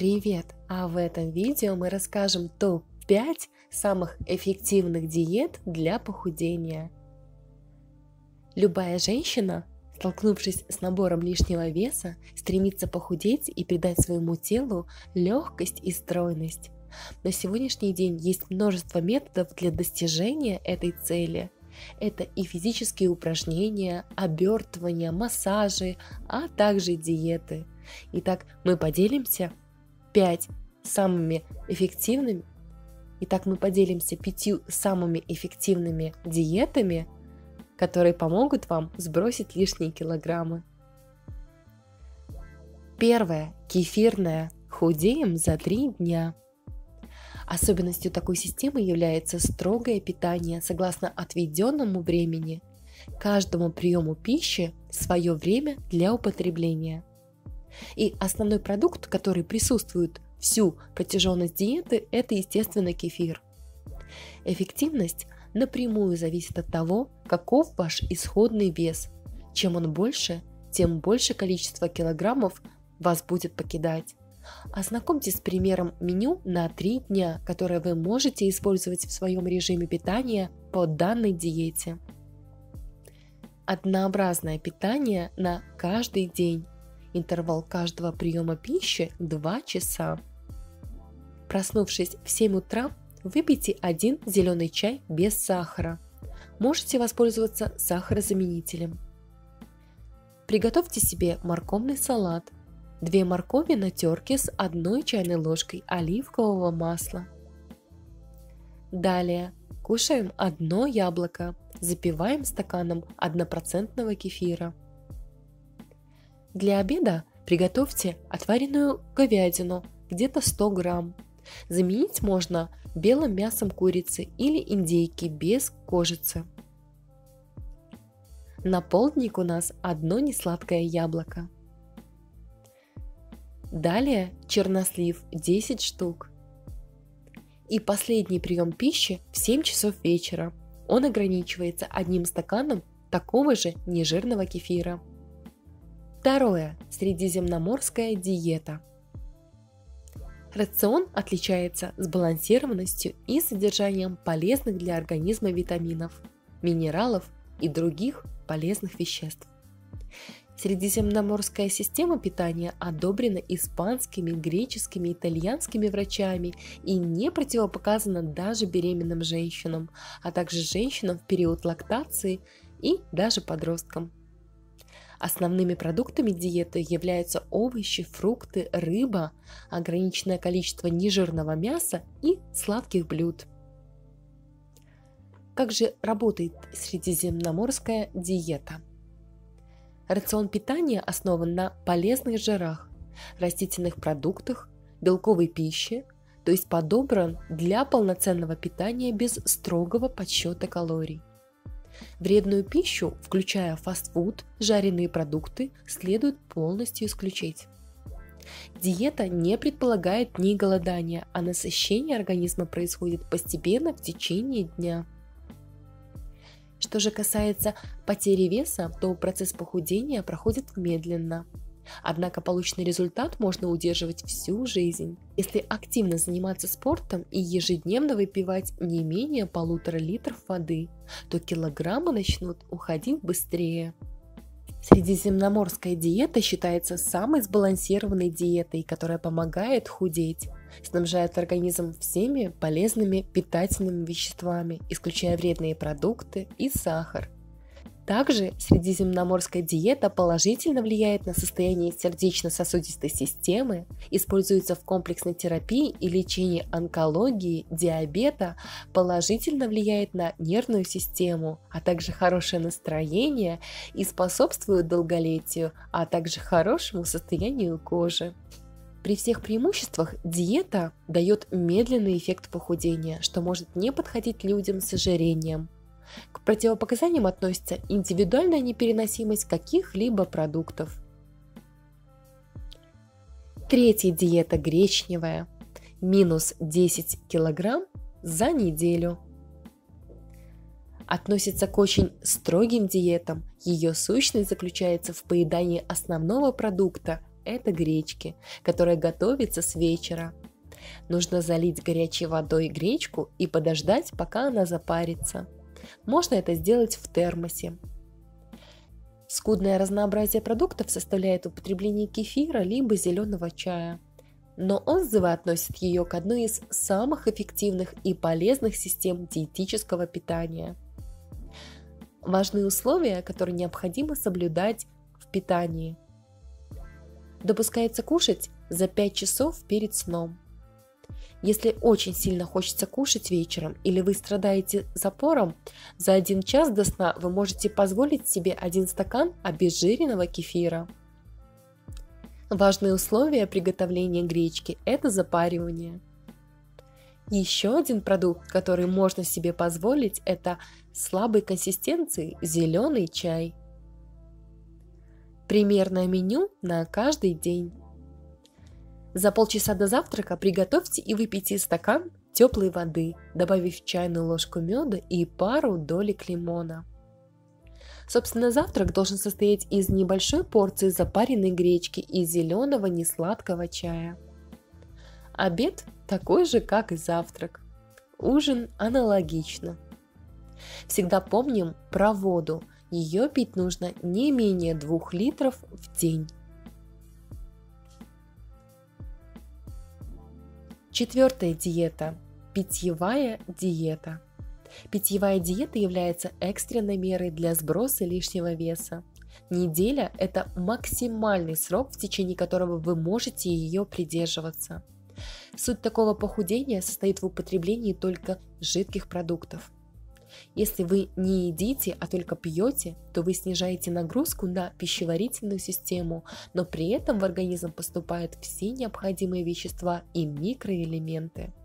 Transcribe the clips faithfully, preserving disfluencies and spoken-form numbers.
Привет! А в этом видео мы расскажем топ пять самых эффективных диет для похудения. Любая женщина, столкнувшись с набором лишнего веса, стремится похудеть и придать своему телу легкость и стройность. На сегодняшний день есть множество методов для достижения этой цели. Это и физические упражнения, обертывания, массажи, а также диеты. Итак, мы поделимся пять самыми эффективными. Итак, мы поделимся пятью самыми эффективными диетами, которые помогут вам сбросить лишние килограммы. Первое. Кефирная. Худеем за три дня. Особенностью такой системы является строгое питание согласно отведенному времени. Каждому приему пищи свое время для употребления. И основной продукт, который присутствует всю протяженность диеты, это, естественно, кефир. Эффективность напрямую зависит от того, каков ваш исходный вес. Чем он больше, тем больше количество килограммов вас будет покидать. Ознакомьтесь с примером меню на три дня, которое вы можете использовать в своем режиме питания по данной диете. Однообразное питание на каждый день. Интервал каждого приема пищи два часа. Проснувшись в семь утра, выпейте один зеленый чай без сахара. Можете воспользоваться сахарозаменителем. Приготовьте себе морковный салат. Две моркови на терке с одной чайной ложкой оливкового масла. Далее кушаем одно яблоко, запиваем стаканом однопроцентного кефира. Для обеда приготовьте отваренную говядину, где-то сто грамм. Заменить можно белым мясом курицы или индейки без кожицы. На полдник у нас одно несладкое яблоко. Далее чернослив десять штук. И последний прием пищи в семь часов вечера. Он ограничивается одним стаканом такого же нежирного кефира. Второе. Средиземноморская диета. Рацион отличается сбалансированностью и содержанием полезных для организма витаминов, минералов и других полезных веществ. Средиземноморская система питания одобрена испанскими, греческими, итальянскими врачами и не противопоказана даже беременным женщинам, а также женщинам в период лактации и даже подросткам. Основными продуктами диеты являются овощи, фрукты, рыба, ограниченное количество нежирного мяса и сладких блюд. Как же работает средиземноморская диета? Рацион питания основан на полезных жирах, растительных продуктах, белковой пище, то есть подобран для полноценного питания без строгого подсчета калорий. Вредную пищу, включая фастфуд, жареные продукты, следует полностью исключить. Диета не предполагает ни голодания, а насыщение организма происходит постепенно в течение дня. Что же касается потери веса, то процесс похудения проходит медленно. Однако полученный результат можно удерживать всю жизнь. Если активно заниматься спортом и ежедневно выпивать не менее полутора литров воды, то килограммы начнут уходить быстрее. Средиземноморская диета считается самой сбалансированной диетой, которая помогает худеть, снабжает организм всеми полезными питательными веществами, исключая вредные продукты и сахар. Также средиземноморская диета положительно влияет на состояние сердечно-сосудистой системы, используется в комплексной терапии и лечении онкологии, диабета, положительно влияет на нервную систему, а также хорошее настроение и способствует долголетию, а также хорошему состоянию кожи. При всех преимуществах диета дает медленный эффект похудения, что может не подходить людям с ожирением. К противопоказаниям относится индивидуальная непереносимость каких-либо продуктов. Третья диета гречневая. Минус десять килограмм за неделю. Относится к очень строгим диетам. Ее сущность заключается в поедании основного продукта – это гречки, которая готовится с вечера. Нужно залить горячей водой гречку и подождать, пока она запарится. Можно это сделать в термосе. Скудное разнообразие продуктов составляет употребление кефира либо зеленого чая, но отзывы относят ее к одной из самых эффективных и полезных систем диетического питания. Важные условия, которые необходимо соблюдать в питании. Допускается кушать за пять часов перед сном. Если очень сильно хочется кушать вечером или вы страдаете запором, за один час до сна вы можете позволить себе один стакан обезжиренного кефира. Важные условия приготовления гречки – это запаривание. Еще один продукт, который можно себе позволить, это слабой консистенции зеленый чай. Примерное меню на каждый день. За полчаса до завтрака приготовьте и выпейте стакан теплой воды, добавив чайную ложку меда и пару долек лимона. Собственно, завтрак должен состоять из небольшой порции запаренной гречки и зеленого несладкого чая. Обед такой же, как и завтрак. Ужин аналогично. Всегда помним про воду. Ее пить нужно не менее двух литров в день. Четвертая диета – питьевая диета. Питьевая диета является экстренной мерой для сброса лишнего веса. Неделя – это максимальный срок, в течение которого вы можете ее придерживаться. Суть такого похудения состоит в употреблении только жидких продуктов. Если вы не едите, а только пьете, то вы снижаете нагрузку на пищеварительную систему, но при этом в организм поступают все необходимые вещества и микроэлементы.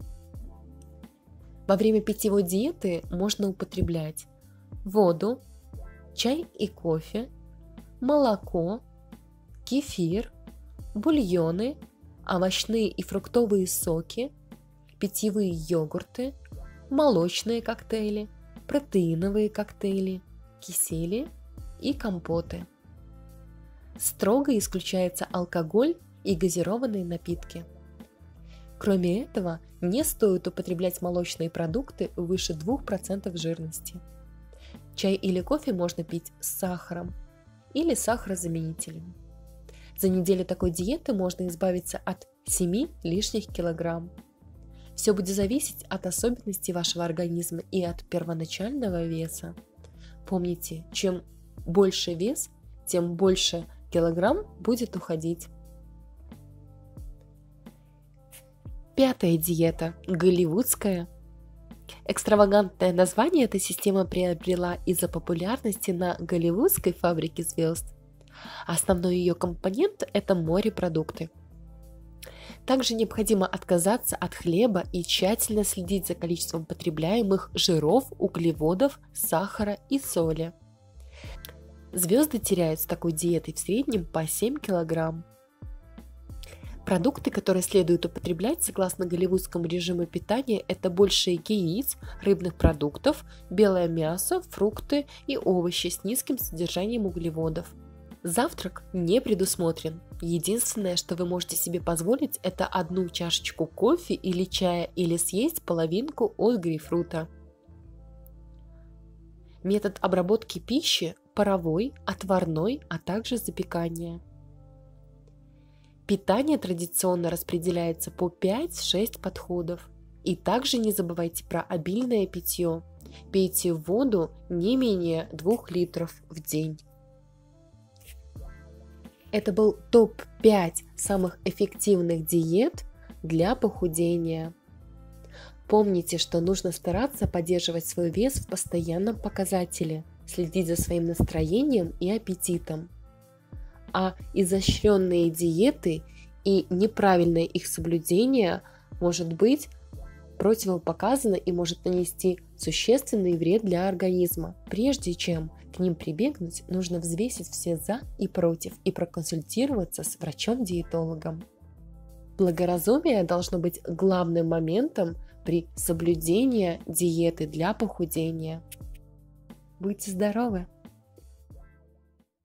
Во время питьевой диеты можно употреблять воду, чай и кофе, молоко, кефир, бульоны, овощные и фруктовые соки, питьевые йогурты, молочные коктейли, протеиновые коктейли, кисели и компоты. Строго исключается алкоголь и газированные напитки. Кроме этого, не стоит употреблять молочные продукты выше двух процентов жирности. Чай или кофе можно пить с сахаром или сахарозаменителем. За неделю такой диеты можно избавиться от семи лишних килограмм. Все будет зависеть от особенностей вашего организма и от первоначального веса. Помните, чем больше вес, тем больше килограмм будет уходить. Пятая диета – голливудская. Экстравагантное название эта система приобрела из-за популярности на голливудской фабрике звезд. Основной ее компонент – это морепродукты. Также необходимо отказаться от хлеба и тщательно следить за количеством потребляемых жиров, углеводов, сахара и соли. Звезды теряют с такой диетой в среднем по семь килограмм. Продукты, которые следует употреблять согласно голливудскому режиму питания, это больше яиц, рыбных продуктов, белое мясо, фрукты и овощи с низким содержанием углеводов. Завтрак не предусмотрен. Единственное, что вы можете себе позволить, это одну чашечку кофе или чая или съесть половинку от грейпфрута. Метод обработки пищи – паровой, отварной, а также запекание. Питание традиционно распределяется по пять-шесть подходов. И также не забывайте про обильное питье. Пейте воду не менее двух литров в день. Это был топ пять самых эффективных диет для похудения. Помните, что нужно стараться поддерживать свой вес в постоянном показателе, следить за своим настроением и аппетитом. А изощренные диеты и неправильное их соблюдение может быть противопоказано и может нанести существенный вред для организма. Прежде чем к ним прибегнуть, нужно взвесить все за и против и проконсультироваться с врачом-диетологом. Благоразумие должно быть главным моментом при соблюдении диеты для похудения. Будьте здоровы!